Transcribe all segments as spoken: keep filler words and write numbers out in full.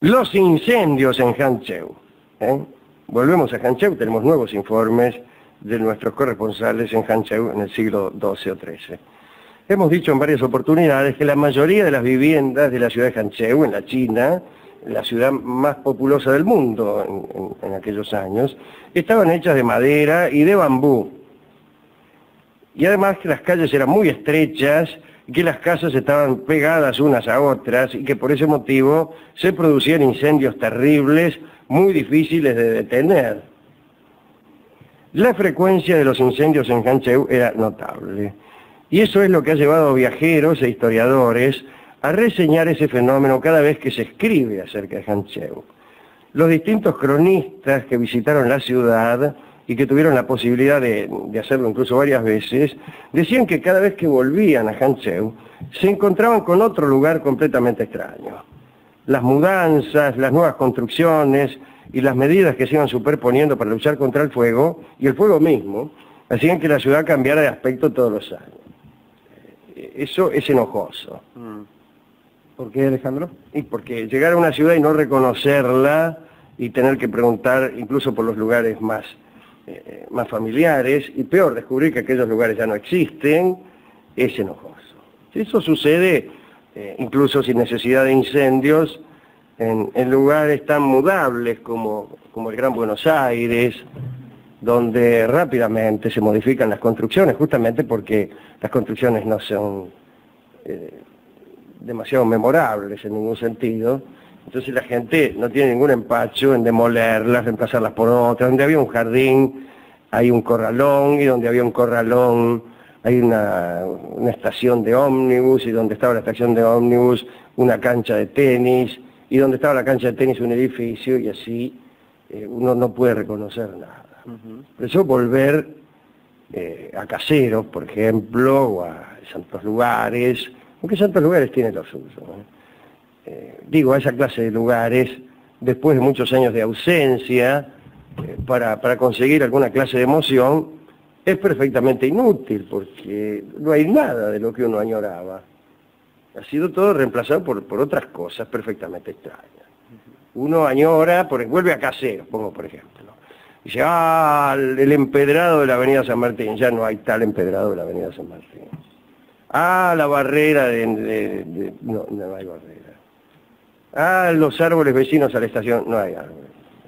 Los incendios en Hancheu. ¿eh? Volvemos a Hancheu, tenemos nuevos informes de nuestros corresponsales en Hancheu en el siglo doce o trece. Hemos dicho en varias oportunidades que la mayoría de las viviendas de la ciudad de Hancheu, en la China, la ciudad más populosa del mundo en, en, en aquellos años, estaban hechas de madera y de bambú. Y además que las calles eran muy estrechas, y que las casas estaban pegadas unas a otras, y que por ese motivo se producían incendios terribles, muy difíciles de detener. La frecuencia de los incendios en Hancheu era notable, y eso es lo que ha llevado a viajeros e historiadores a reseñar ese fenómeno cada vez que se escribe acerca de Hancheu. Los distintos cronistas que visitaron la ciudad y que tuvieron la posibilidad de, de hacerlo incluso varias veces, decían que cada vez que volvían a Hancheu se encontraban con otro lugar completamente extraño. Las mudanzas, las nuevas construcciones y las medidas que se iban superponiendo para luchar contra el fuego, y el fuego mismo, hacían que la ciudad cambiara de aspecto todos los años. Eso es enojoso. ¿Por qué, Alejandro? Y porque llegar a una ciudad y no reconocerla y tener que preguntar incluso por los lugares más, eh, más familiares, y peor, descubrir que aquellos lugares ya no existen, es enojoso. Eso sucede eh, incluso sin necesidad de incendios en, en lugares tan mudables como, como el Gran Buenos Aires, donde rápidamente se modifican las construcciones, justamente porque las construcciones no son eh, demasiado memorables en ningún sentido. Entonces la gente no tiene ningún empacho en demolerlas, reemplazarlas por otras. Donde había un jardín hay un corralón, y donde había un corralón hay una, una estación de ómnibus, y donde estaba la estación de ómnibus una cancha de tenis, y donde estaba la cancha de tenis un edificio, y así eh, uno no puede reconocer nada. Uh-huh. Por eso volver eh, a Caseros, por ejemplo, o a Santos Lugares, aunque Santos Lugares tiene lo suyo, ¿eh? Eh, digo, a esa clase de lugares, después de muchos años de ausencia, eh, para, para conseguir alguna clase de emoción, es perfectamente inútil, porque no hay nada de lo que uno añoraba. Ha sido todo reemplazado por, por otras cosas perfectamente extrañas. Uno añora, por, vuelve a Caseros, pongo por ejemplo. Dice, ah, el empedrado de la avenida San Martín. Ya no hay tal empedrado de la avenida San Martín. Ah, la barrera de... de, de no, no hay barrera. Ah, los árboles vecinos a la estación. No hay árboles.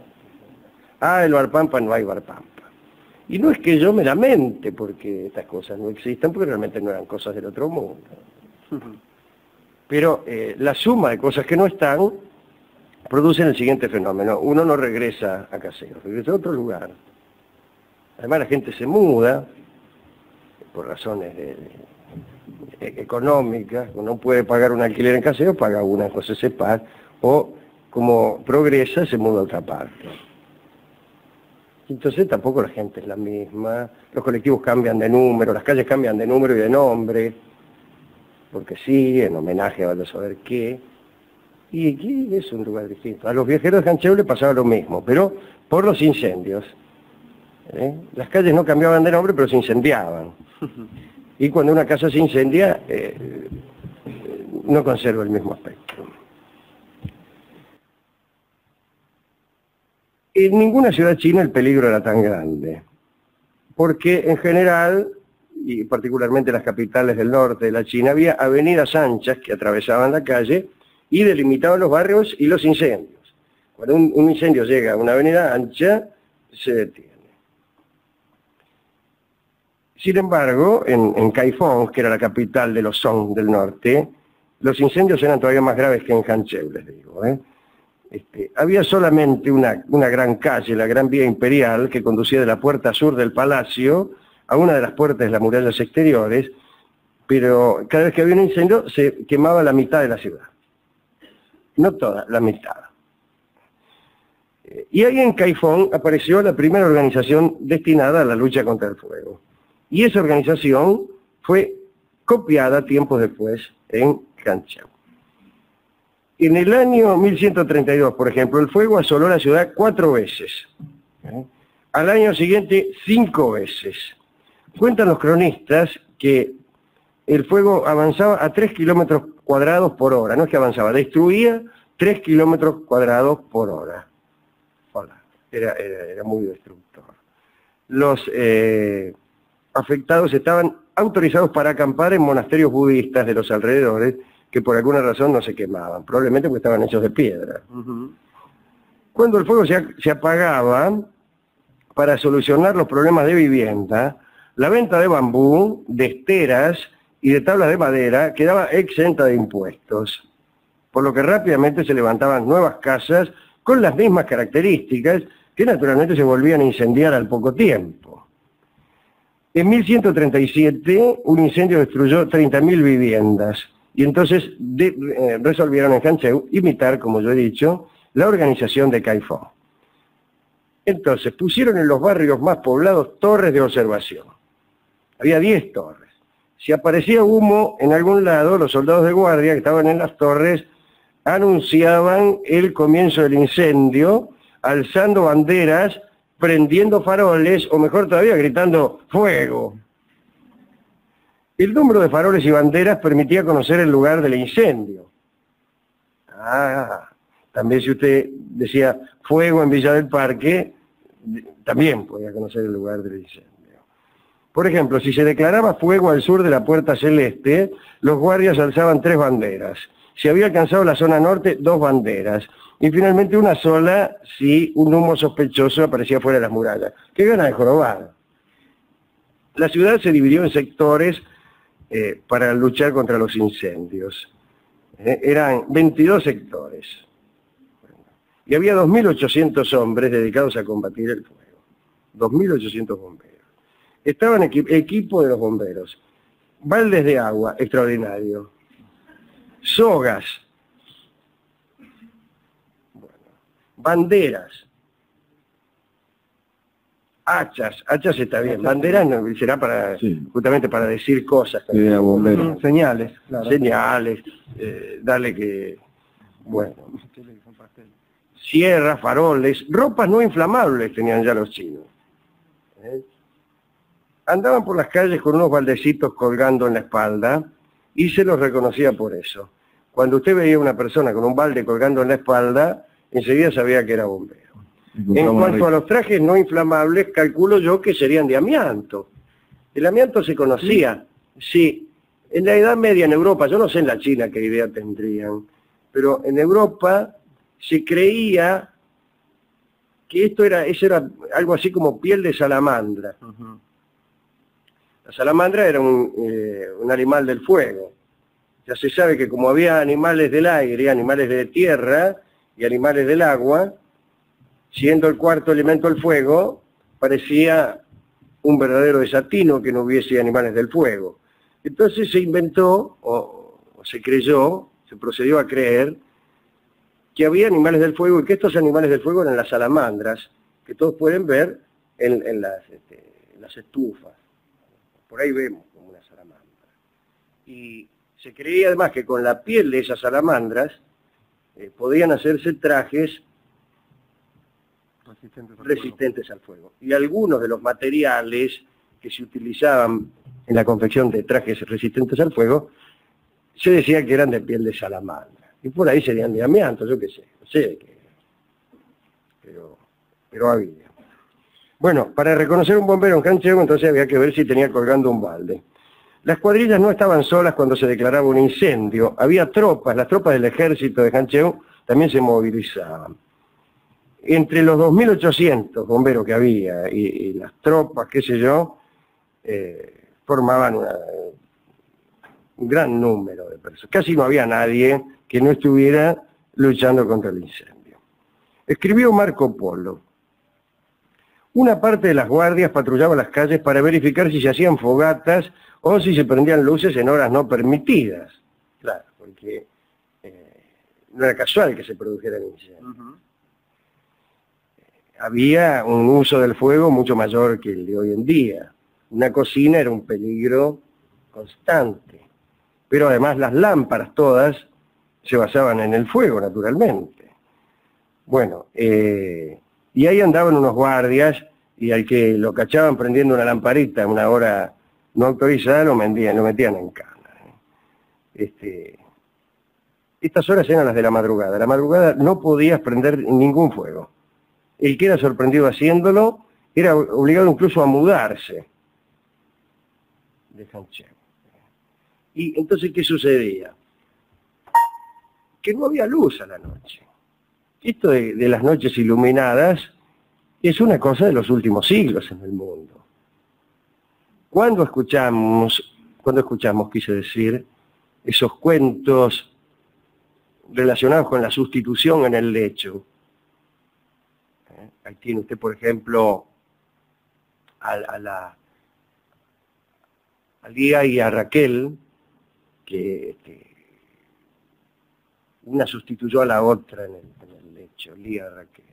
Ah, el Barpampa. No hay Barpampa. Y no es que yo me lamente porque estas cosas no existan, porque realmente no eran cosas del otro mundo. Pero eh, la suma de cosas que no están producen el siguiente fenómeno. Uno no regresa a Caseros, regresa a otro lugar. Además la gente se muda, por razones de, de, económicas, uno puede pagar un alquiler en Caseros, paga una en José Cepaz, o como progresa se muda a otra parte. Entonces tampoco la gente es la misma, los colectivos cambian de número, las calles cambian de número y de nombre, porque sí, en homenaje a vaya a saber qué. Y aquí es un lugar distinto. A los viajeros de Hancheu le pasaba lo mismo, pero por los incendios. ¿eh? Las calles no cambiaban de nombre, pero se incendiaban. Y cuando una casa se incendia, eh, no conserva el mismo aspecto. En ninguna ciudad china el peligro era tan grande, porque en general, y particularmente en las capitales del norte de la China, había avenidas anchas que atravesaban la calle y delimitaban los barrios y los incendios. Cuando un, un incendio llega a una avenida ancha, se detiene. Sin embargo, en, en Kaifeng, que era la capital de los Song del norte, los incendios eran todavía más graves que en Hancheu, les digo. ¿eh? Este, había solamente una, una gran calle, la Gran Vía Imperial, que conducía de la puerta sur del palacio a una de las puertas de las murallas exteriores, pero cada vez que había un incendio se quemaba la mitad de la ciudad. No toda, la mitad. Y ahí en Kaifeng apareció la primera organización destinada a la lucha contra el fuego. Y esa organización fue copiada tiempos después en Hancheu. En el año mil ciento treinta y dos, por ejemplo, el fuego asoló la ciudad cuatro veces. ¿eh? Al año siguiente, cinco veces. Cuentan los cronistas que el fuego avanzaba a tres kilómetros cuadrados por hora. No es que avanzaba, destruía tres kilómetros cuadrados por hora. Hola. Era, era, era muy destructor. Los eh, afectados estaban autorizados para acampar en monasterios budistas de los alrededores, que por alguna razón no se quemaban, probablemente porque estaban hechos de piedra. Uh-huh. Cuando el fuego se, se apagaba, para solucionar los problemas de vivienda, la venta de bambú, de esteras y de tablas de madera quedaba exenta de impuestos, por lo que rápidamente se levantaban nuevas casas con las mismas características que naturalmente se volvían a incendiar al poco tiempo. En mil ciento treinta y siete un incendio destruyó treinta mil viviendas y entonces de, eh, resolvieron en Hancheu imitar, como yo he dicho, la organización de Caifó. Entonces pusieron en los barrios más poblados torres de observación. Había diez torres. Si aparecía humo en algún lado, los soldados de guardia que estaban en las torres anunciaban el comienzo del incendio, alzando banderas, prendiendo faroles, o mejor todavía, gritando ¡fuego! El número de faroles y banderas permitía conocer el lugar del incendio. Ah, también si usted decía fuego en Villa del Parque, también podía conocer el lugar del incendio. Por ejemplo, si se declaraba fuego al sur de la Puerta Celeste, los guardias alzaban tres banderas. Si había alcanzado la zona norte, dos banderas. Y finalmente una sola si un humo sospechoso aparecía fuera de las murallas. ¡Qué ganas de jorobar! La ciudad se dividió en sectores eh, para luchar contra los incendios. Eh, eran veintidós sectores. Y había dos mil ochocientos hombres dedicados a combatir el fuego. dos mil ochocientos bomberos. Estaban equi equipo de los bomberos. Baldes de agua, extraordinario. Sogas. Bueno, banderas. Hachas. Hachas está bien. Banderas no, será para, sí, justamente para decir cosas. Sí, bomberos. Señales. Claro. Señales. Eh, darle que... Bueno. Sierras, faroles, ropas no inflamables tenían ya los chinos. ¿Eh? Andaban por las calles con unos baldecitos colgando en la espalda y se los reconocía por eso. Cuando usted veía a una persona con un balde colgando en la espalda, enseguida sabía que era bombero. En cuanto a los trajes no inflamables, calculo yo que serían de amianto. El amianto se conocía, sí. En la Edad Media en Europa, yo no sé en la China qué idea tendrían, pero en Europa se creía que esto era, eso era algo así como piel de salamandra. Uh-huh. La salamandra era un, eh, un animal del fuego. Ya se sabe que como había animales del aire, animales de tierra y animales del agua, siendo el cuarto elemento el fuego, parecía un verdadero desatino que no hubiese animales del fuego. Entonces se inventó, o, o se creyó, se procedió a creer, que había animales del fuego y que estos animales del fuego eran las salamandras, que todos pueden ver en, en, las, este, en las estufas. Por ahí vemos como una salamandra. Y se creía además que con la piel de esas salamandras eh, podían hacerse trajes resistentes al, resistentes al fuego. Y algunos de los materiales que se utilizaban en la confección de trajes resistentes al fuego, se decía que eran de piel de salamandra. Y por ahí serían de amianto, yo qué sé, no sé de qué. Pero, pero había. Bueno, para reconocer un bombero en Hancheu, entonces había que ver si tenía colgando un balde. Las cuadrillas no estaban solas cuando se declaraba un incendio. Había tropas, las tropas del ejército de Hancheu también se movilizaban. Entre los dos mil ochocientos bomberos que había y, y las tropas, qué sé yo, eh, formaban una, un gran número de personas. Casi no había nadie que no estuviera luchando contra el incendio. Escribió Marco Polo: una parte de las guardias patrullaba las calles para verificar si se hacían fogatas o si se prendían luces en horas no permitidas. Claro, porque eh, no era casual que se produjera el incendio. Uh-huh. Había un uso del fuego mucho mayor que el de hoy en día. Una cocina era un peligro constante. Pero además las lámparas todas se basaban en el fuego, naturalmente. Bueno, eh, y ahí andaban unos guardias, y al que lo cachaban prendiendo una lamparita a una hora no autorizada, lo metían, lo metían en cana. Este, estas horas eran las de la madrugada. La madrugada no podías prender ningún fuego. El que era sorprendido haciéndolo era obligado incluso a mudarse de Hancheu. Y entonces, ¿qué sucedía? Que no había luz a la noche. Esto de, de las noches iluminadas es una cosa de los últimos siglos en el mundo. Cuando escuchamos, cuando escuchamos, quise decir, esos cuentos relacionados con la sustitución en el lecho. ¿Eh? Ahí tiene usted, por ejemplo, a, a la a Lía y a Raquel, que, que una sustituyó a la otra en el, en el lecho, Lía y Raquel.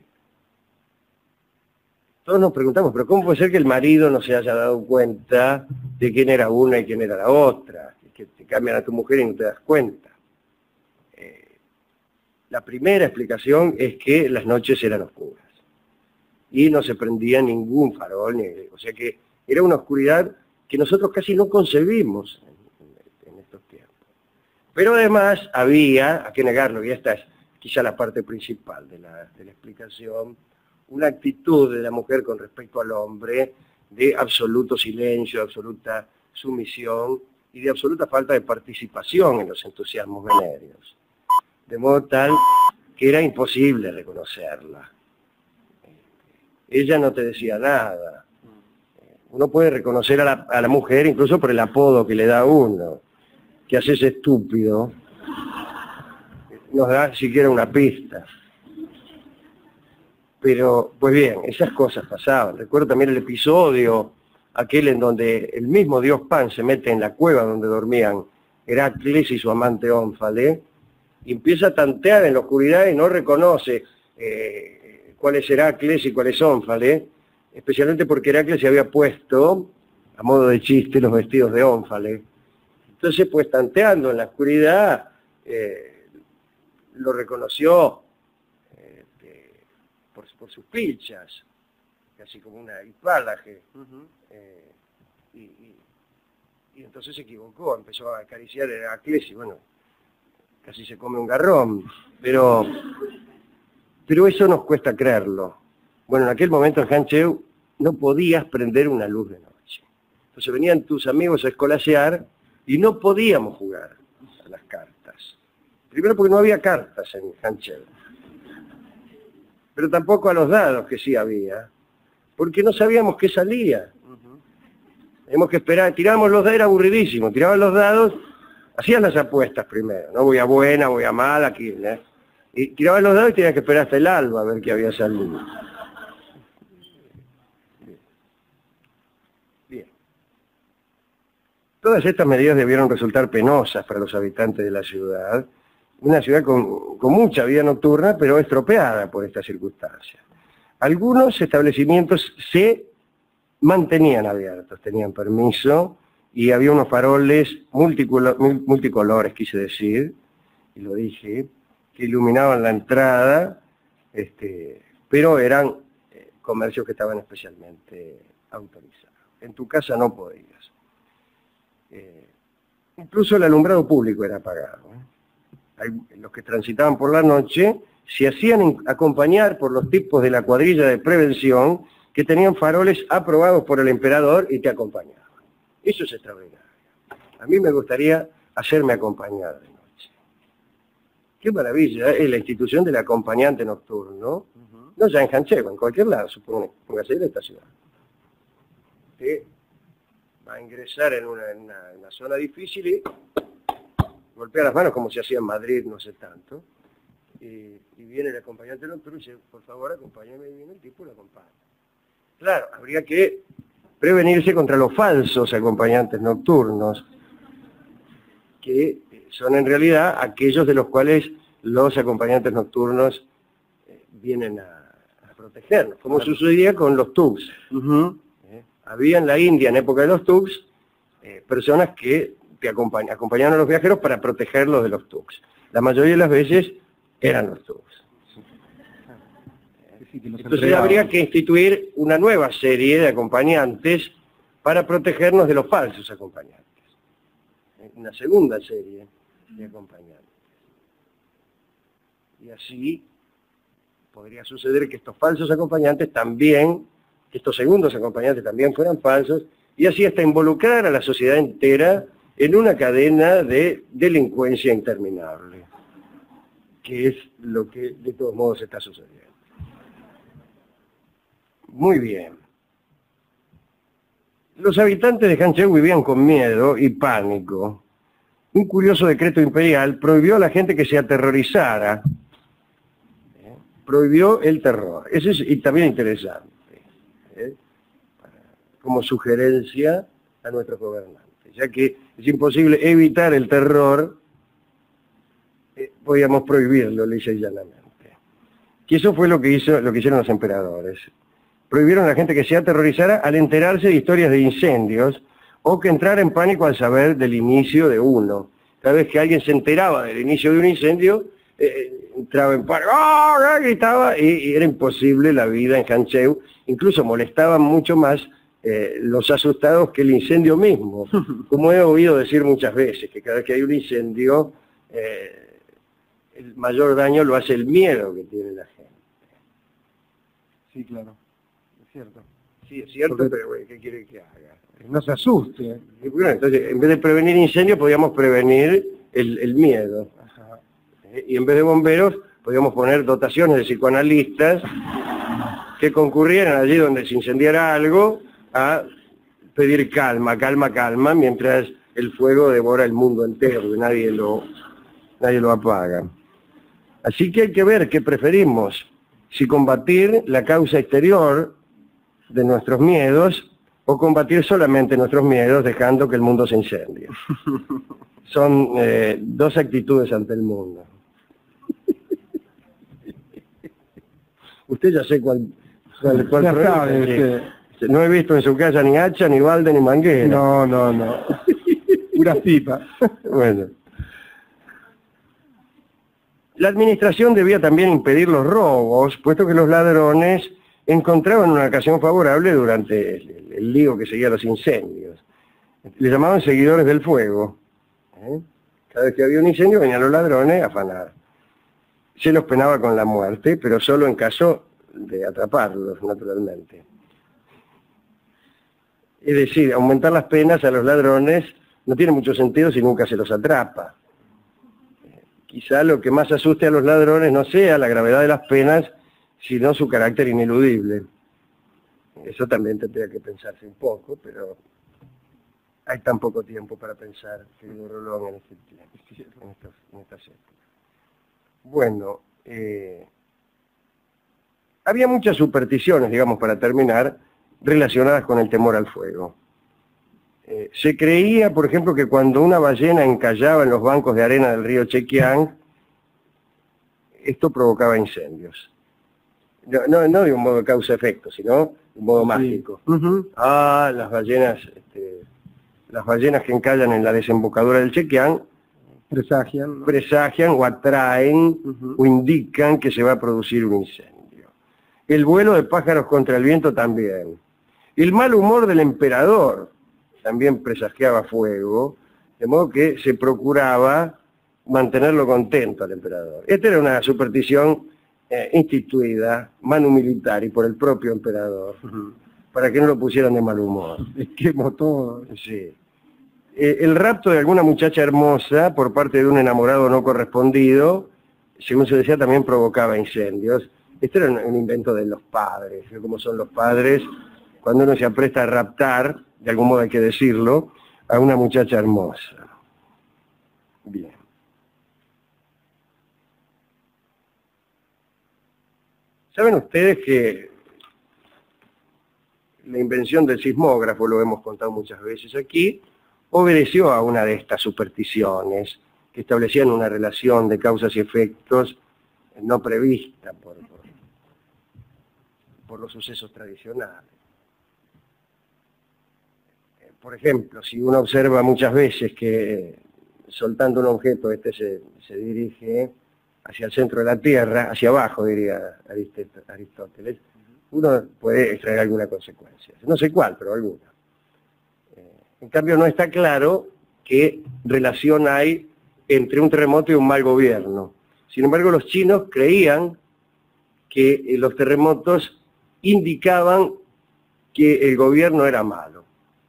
Todos nos preguntamos, pero ¿cómo puede ser que el marido no se haya dado cuenta de quién era una y quién era la otra? Que te cambian a tu mujer y no te das cuenta. Eh, la primera explicación es que las noches eran oscuras y no se prendía ningún farol, ni, o sea que era una oscuridad que nosotros casi no concebimos en, en, en estos tiempos. Pero además había, a qué negarlo, y esta es quizá la parte principal de la, de la explicación, una actitud de la mujer con respecto al hombre de absoluto silencio, de absoluta sumisión y de absoluta falta de participación en los entusiasmos venéreos. De modo tal que era imposible reconocerla. Ella no te decía nada. Uno puede reconocer a la, a la mujer incluso por el apodo que le da uno. ¿Qué haces, estúpido? Nos da siquiera una pista. Pero, pues bien, esas cosas pasaban. Recuerdo también el episodio, aquel en donde el mismo dios Pan se mete en la cueva donde dormían Heracles y su amante Ónfale, y empieza a tantear en la oscuridad y no reconoce eh, cuál es Heracles y cuál es Ónfale, especialmente porque Heracles se había puesto, a modo de chiste, los vestidos de Ónfale. Entonces, pues tanteando en la oscuridad, eh, lo reconoció Por, por sus pilchas, casi como una hipálaje. Uh-huh. eh, y, y, y entonces se equivocó, empezó a acariciar a Heracles y bueno, casi se come un garrón. Pero, pero eso nos cuesta creerlo. Bueno, en aquel momento en Hancheu no podías prender una luz de noche. Entonces venían tus amigos a escolasear y no podíamos jugar a las cartas. Primero porque no había cartas en Hancheu. Pero tampoco a los dados, que sí había, porque no sabíamos qué salía. Uh-huh. Teníamos que esperar, tirábamos los dados, era aburridísimo, tiraban los dados, hacían las apuestas primero, no voy a buena, voy a mala, aquí, ¿eh? Y tiraban los dados y tenías que esperar hasta el alba a ver qué había salido. Bien. Bien. Todas estas medidas debieron resultar penosas para los habitantes de la ciudad, una ciudad con, con mucha vida nocturna, pero estropeada por estas circunstancias. Algunos establecimientos se mantenían abiertos, tenían permiso, y había unos faroles multicolores, multicolores quise decir, y lo dije, que iluminaban la entrada, este, pero eran eh, comercios que estaban especialmente autorizados. En tu casa no podías. Eh, incluso el alumbrado público era apagado, ¿eh? Los que transitaban por la noche se hacían acompañar por los tipos de la cuadrilla de prevención que tenían faroles aprobados por el emperador y te acompañaban. Eso es extraordinario. A mí me gustaría hacerme acompañar de noche. Qué maravilla, es la institución del acompañante nocturno, uh-huh. No ya en Hancheu, en cualquier lado, supongo, póngase de esta ciudad. Que va a ingresar en una, en una, en una zona difícil y golpea las manos como se hacía en Madrid, no sé tanto, y, y viene el acompañante nocturno y dice, por favor, acompáñame, y viene el tipo y lo acompaña. Claro, habría que prevenirse contra los falsos acompañantes nocturnos, que son en realidad aquellos de los cuales los acompañantes nocturnos eh, vienen a, a protegernos, como claro. Sucedía con los thugs. Uh-huh. eh, había en la India, en época de los thugs, eh, personas que que acompañaban a los viajeros para protegerlos de los thugs. La mayoría de las veces eran los thugs. Entonces habría que instituir una nueva serie de acompañantes para protegernos de los falsos acompañantes. Una segunda serie de acompañantes. Y así podría suceder que estos falsos acompañantes también, que estos segundos acompañantes también fueran falsos, y así hasta involucrar a la sociedad entera en una cadena de delincuencia interminable, que es lo que de todos modos está sucediendo. Muy bien. Los habitantes de Hancheu vivían con miedo y pánico. Un curioso decreto imperial prohibió a la gente que se aterrorizara. ¿Eh? Prohibió el terror. Eso es y también interesante, ¿eh? Como sugerencia a nuestros gobernantes, ya que es imposible evitar el terror, eh, podíamos prohibirlo lisa y llanamente. Y eso fue lo que hizo, lo que hicieron los emperadores. Prohibieron a la gente que se aterrorizara al enterarse de historias de incendios o que entrara en pánico al saber del inicio de uno. Cada vez que alguien se enteraba del inicio de un incendio, eh, entraba en pánico, ¡oh! Gritaba, y, y era imposible la vida en Hancheu. Incluso molestaban mucho más eh, los asustados que el incendio mismo. Como he oído decir muchas veces, que cada vez que hay un incendio, eh, el mayor daño lo hace el miedo que tiene la gente. Sí, claro. Cierto. Sí, es cierto, porque, pero güey, ¿qué quiere que haga? No se asuste. Y bueno, entonces, en vez de prevenir incendios, podíamos prevenir el, el miedo. Ajá. ¿Eh? Y en vez de bomberos, podíamos poner dotaciones de psicoanalistas que concurrieran allí donde se incendiara algo a pedir calma, calma, calma, mientras el fuego devora el mundo entero, que nadie lo, nadie lo apaga. Así que hay que ver qué preferimos, si combatir la causa exterior de nuestros miedos o combatir solamente nuestros miedos dejando que el mundo se incendie. Son eh, dos actitudes ante el mundo. Usted ya sé cuál, cuál, cuál ya problema sabe es. usted. No he visto en su casa ni hacha, ni balde, ni manguera. No, no, no. Pura pipa. Bueno. La administración debía también impedir los robos, puesto que los ladrones encontraban una ocasión favorable durante el, el lío que seguía los incendios. Le llamaban seguidores del fuego. ¿Eh? Cada vez que había un incendio venían los ladrones a afanar. Se los penaba con la muerte, pero solo en caso de atraparlos, naturalmente. Es decir, aumentar las penas a los ladrones no tiene mucho sentido si nunca se los atrapa. Quizá lo que más asuste a los ladrones no sea la gravedad de las penas, sino su carácter ineludible. Eso también tendría que pensarse un poco, pero hay tan poco tiempo para pensar, querido Rolón, en, este tiempo, en, estos, en estas épocas. Bueno, eh, había muchas supersticiones, digamos, para terminar, relacionadas con el temor al fuego. Eh, se creía, por ejemplo, que cuando una ballena encallaba en los bancos de arena del río Chequiang, esto provocaba incendios. No, no, no de un modo causa-efecto, sino de un modo Sí. mágico. Uh-huh. Ah, las ballenas, este, las ballenas que encallan en la desembocadura del Chequiang Presagian, ¿no? presagian o atraen uh-huh. o indican que se va a producir un incendio. El vuelo de pájaros contra el viento también. El mal humor del emperador también presagiaba fuego, de modo que se procuraba mantenerlo contento al emperador. Esta era una superstición eh, instituida, manu militari, por el propio emperador, uh-huh. para que no lo pusieran de mal humor. Quemó todo. Sí. Eh, el rapto de alguna muchacha hermosa por parte de un enamorado no correspondido, según se decía, también provocaba incendios. Esto era un, un invento de los padres, ¿no? Como son los padres, cuando uno se apresta a raptar, de algún modo hay que decirlo, a una muchacha hermosa. Bien. ¿Saben ustedes que la invención del sismógrafo, lo hemos contado muchas veces aquí, obedeció a una de estas supersticiones que establecían una relación de causas y efectos no prevista por, por, por los sucesos tradicionales? Por ejemplo, si uno observa muchas veces que soltando un objeto este se, se dirige hacia el centro de la Tierra, hacia abajo diría Aristóteles, uno puede extraer alguna consecuencia. No sé cuál, pero alguna. En cambio no está claro qué relación hay entre un terremoto y un mal gobierno. Sin embargo, los chinos creían que eh, los terremotos indicaban que el gobierno era malo.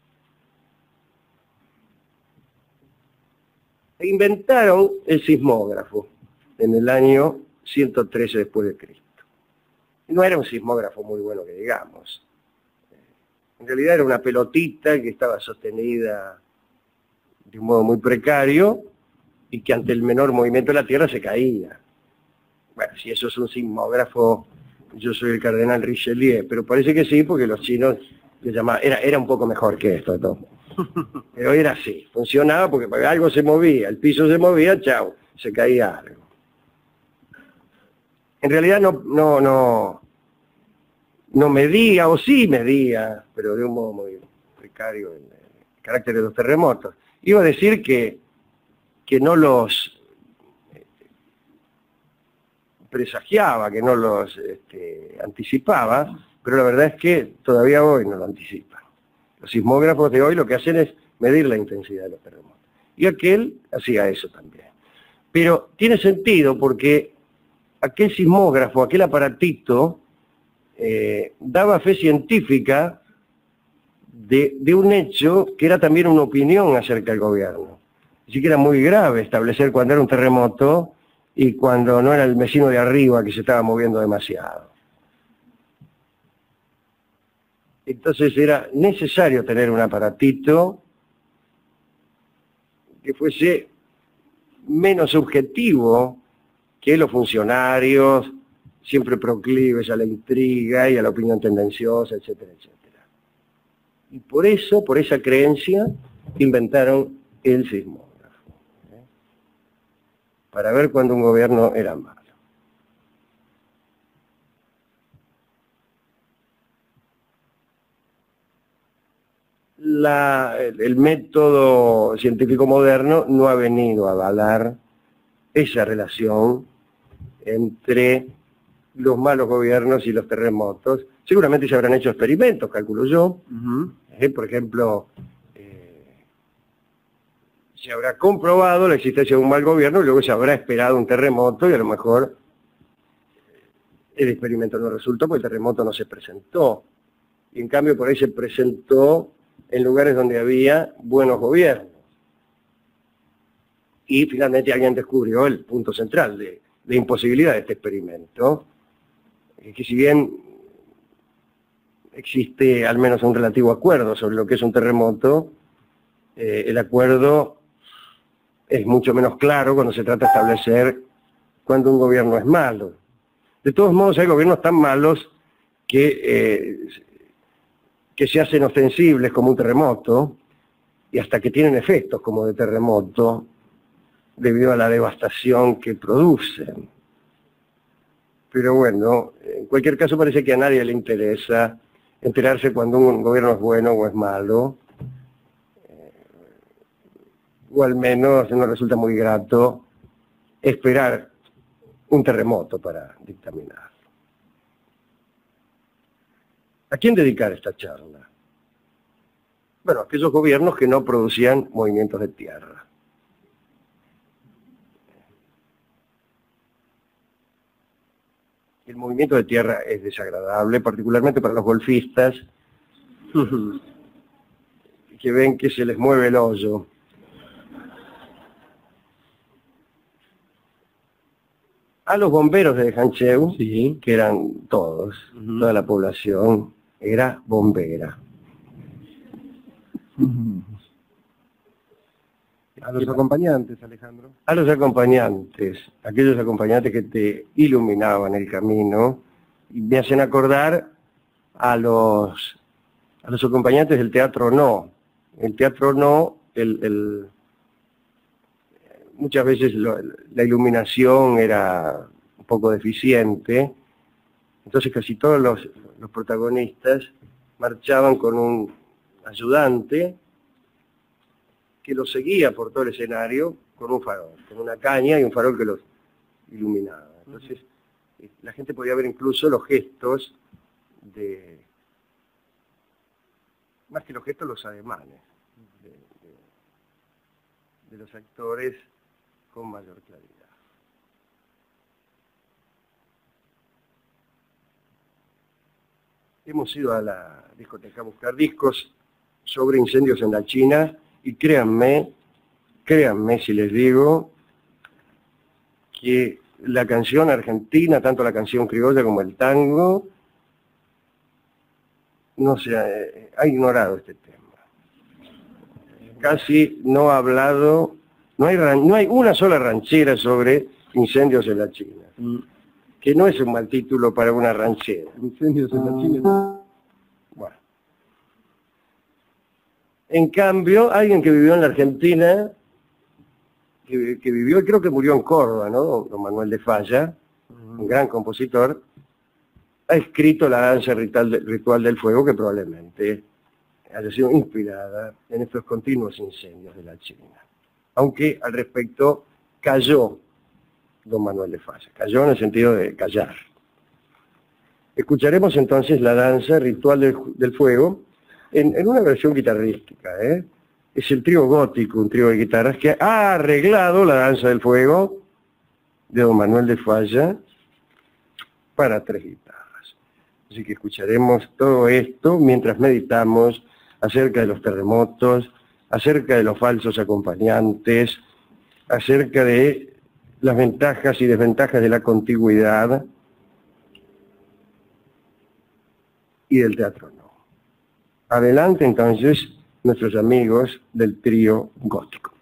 E inventaron el sismógrafo en el año ciento trece después de Cristo. No era un sismógrafo muy bueno que digamos. En realidad era una pelotita que estaba sostenida de un modo muy precario y que ante el menor movimiento de la Tierra se caía. Bueno, si eso es un sismógrafo, yo soy el cardenal Richelieu, pero parece que sí, porque los chinos le llamaban, era, era un poco mejor que esto, todo. Pero era así, funcionaba porque algo se movía, el piso se movía, chao, se caía algo. En realidad no, no, no, no medía, o sí medía, pero de un modo muy precario el, el carácter de los terremotos. Iba a decir que, que no los presagiaba, que no los este, anticipaba, pero la verdad es que todavía hoy no lo anticipan. Los sismógrafos de hoy lo que hacen es medir la intensidad de los terremotos. Y aquel hacía eso también. Pero tiene sentido porque aquel sismógrafo, aquel aparatito, eh, daba fe científica de, de un hecho que era también una opinión acerca del gobierno. Así que era muy grave establecer cuando era un terremoto y cuando no era el vecino de arriba que se estaba moviendo demasiado. Entonces era necesario tener un aparatito que fuese menos subjetivo que los funcionarios, siempre proclives a la intriga y a la opinión tendenciosa, etcétera, etcétera. Y por eso, por esa creencia, inventaron el sismógrafo, ¿eh? Para ver cuando un gobierno era malo. La, el, el método científico moderno no ha venido a avalar esa relación entre los malos gobiernos y los terremotos. Seguramente se habrán hecho experimentos, calculo yo. Uh-huh. eh, por ejemplo, eh, se habrá comprobado la existencia de un mal gobierno y luego se habrá esperado un terremoto y a lo mejor el experimento no resultó porque el terremoto no se presentó. Y en cambio por ahí se presentó en lugares donde había buenos gobiernos. Y finalmente alguien descubrió el punto central de, de imposibilidad de este experimento, que si bien existe al menos un relativo acuerdo sobre lo que es un terremoto, eh, el acuerdo es mucho menos claro cuando se trata de establecer cuando un gobierno es malo. De todos modos hay gobiernos tan malos que, eh, que se hacen ostensibles como un terremoto y hasta que tienen efectos como de terremoto debido a la devastación que producen. Pero bueno, en cualquier caso parece que a nadie le interesa enterarse cuando un gobierno es bueno o es malo, eh, o al menos no resulta muy grato esperar un terremoto para dictaminar. ¿A quién dedicar esta charla? Bueno, a aquellos gobiernos que no producían movimientos de tierra. El movimiento de tierra es desagradable, particularmente para los golfistas, que ven que se les mueve el hoyo. A los bomberos de Hancheu, sí, que eran todos, uh-huh. toda la población era bombera. Uh-huh. A los acompañantes, Alejandro. A los acompañantes, aquellos acompañantes que te iluminaban el camino, y me hacen acordar a los, a los acompañantes del Teatro No. El Teatro No, el, el, muchas veces lo, la iluminación era un poco deficiente, entonces casi todos los, los protagonistas marchaban con un ayudante que los seguía por todo el escenario con un farol, con una caña y un farol que los iluminaba. Entonces, uh-huh. la gente podía ver incluso los gestos de, más que los gestos, los ademanes de, de, de los actores con mayor claridad. hemos ido a la discoteca a buscar discos sobre incendios en la China y créanme, créanme si les digo que la canción argentina, tanto la canción criolla como el tango, no se ha, ha ignorado este tema. Casi no ha hablado, no hay, no hay una sola ranchera sobre incendios en la China, que no es un mal título para una ranchera. Incendios en la China. Bueno. En cambio, alguien que vivió en la Argentina, que, que vivió y creo que murió en Córdoba, ¿no? Don Manuel de Falla, un gran compositor, ha escrito la danza ritual, ritual del fuego, que probablemente haya sido inspirada en estos continuos incendios de la China. Aunque al respecto cayó don Manuel de Falla, cayó en el sentido de callar. Escucharemos entonces la danza ritual del, del fuego en, en una versión guitarrística, ¿eh? Es el trío gótico, un trío de guitarras que ha arreglado la danza del fuego de don Manuel de Falla para tres guitarras. Así que escucharemos todo esto mientras meditamos acerca de los terremotos, acerca de los falsos acompañantes, acerca de las ventajas y desventajas de la contigüidad y del teatro no. Adelante entonces nuestros amigos del trío gótico.